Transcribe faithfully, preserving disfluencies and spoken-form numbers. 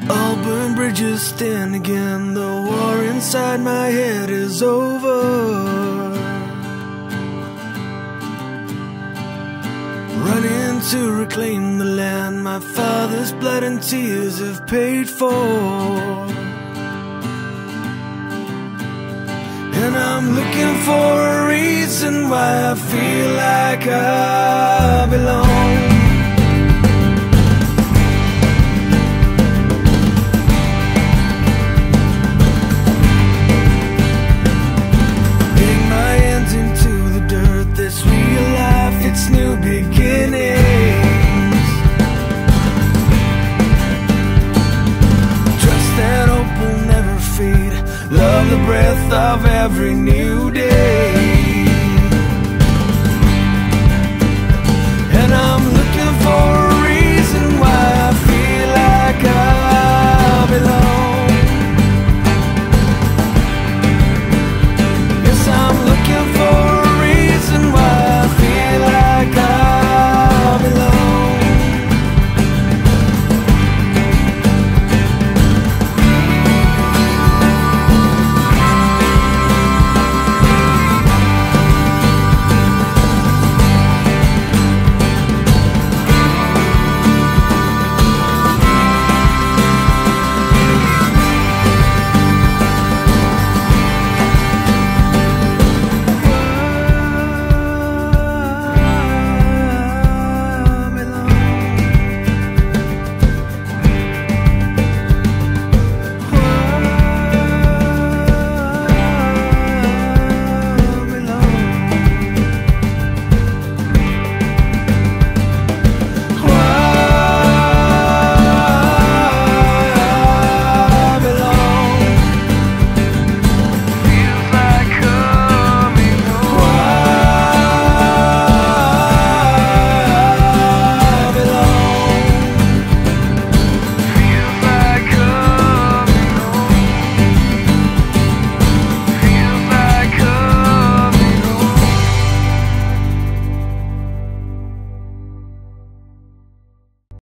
All burned bridges stand again. The war inside my head is over. Running to reclaim the land my father's blood and tears have paid for. And I'm looking for a reason why I feel like I belong. Dig my hands into the dirt. This real life, it's new beginnings. Trust that hope will never fade. Love the breath of every new day.